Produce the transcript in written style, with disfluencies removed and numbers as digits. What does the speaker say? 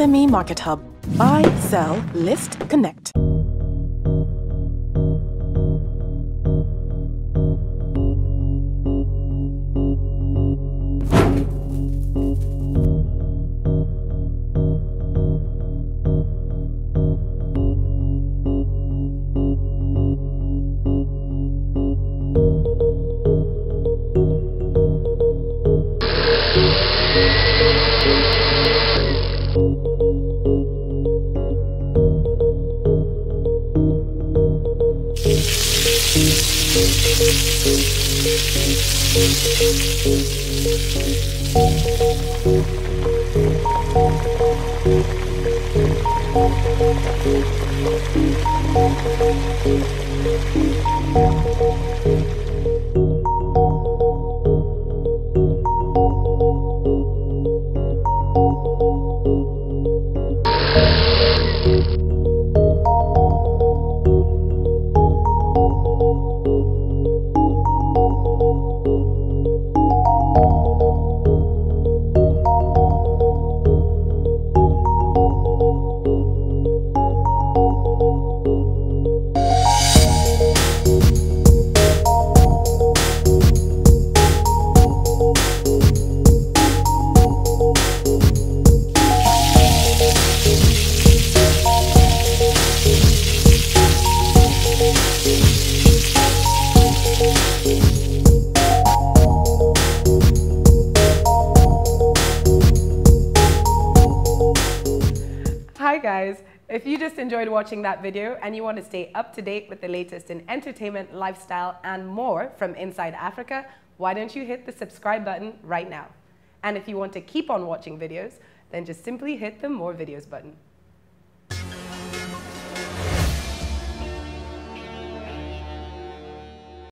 SME Market Hub. Buy, sell, list, connect. Hi guys, if you just enjoyed watching that video and you want to stay up to date with the latest in entertainment, lifestyle and more from inside Africa, why don't you hit the subscribe button right now? And if you want to keep on watching videos, then just simply hit the more videos button.